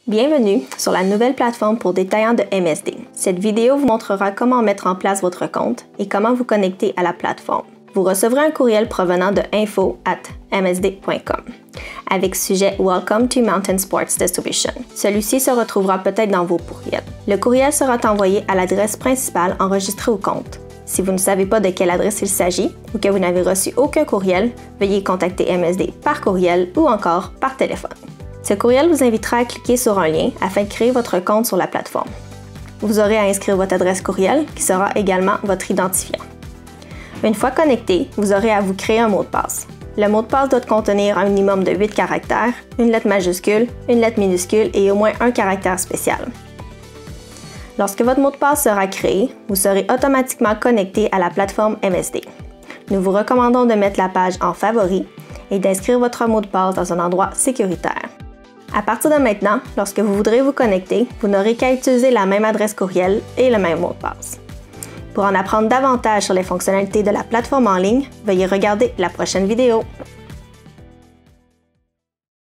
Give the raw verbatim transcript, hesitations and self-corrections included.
Bienvenue sur la nouvelle plateforme pour détaillants de M S D. Cette vidéo vous montrera comment mettre en place votre compte et comment vous connecter à la plateforme. Vous recevrez un courriel provenant de info arobase m s d point com avec sujet Welcome to Mountain Sports Distribution. Celui-ci se retrouvera peut-être dans vos courriels. Le courriel sera envoyé à l'adresse principale enregistrée au compte. Si vous ne savez pas de quelle adresse il s'agit ou que vous n'avez reçu aucun courriel, veuillez contacter M S D par courriel ou encore par téléphone. Ce courriel vous invitera à cliquer sur un lien afin de créer votre compte sur la plateforme. Vous aurez à inscrire votre adresse courriel qui sera également votre identifiant. Une fois connecté, vous aurez à vous créer un mot de passe. Le mot de passe doit contenir un minimum de huit caractères, une lettre majuscule, une lettre minuscule et au moins un caractère spécial. Lorsque votre mot de passe sera créé, vous serez automatiquement connecté à la plateforme M S D. Nous vous recommandons de mettre la page en favoris et d'inscrire votre mot de passe dans un endroit sécuritaire. À partir de maintenant, lorsque vous voudrez vous connecter, vous n'aurez qu'à utiliser la même adresse courriel et le même mot de passe. Pour en apprendre davantage sur les fonctionnalités de la plateforme en ligne, veuillez regarder la prochaine vidéo.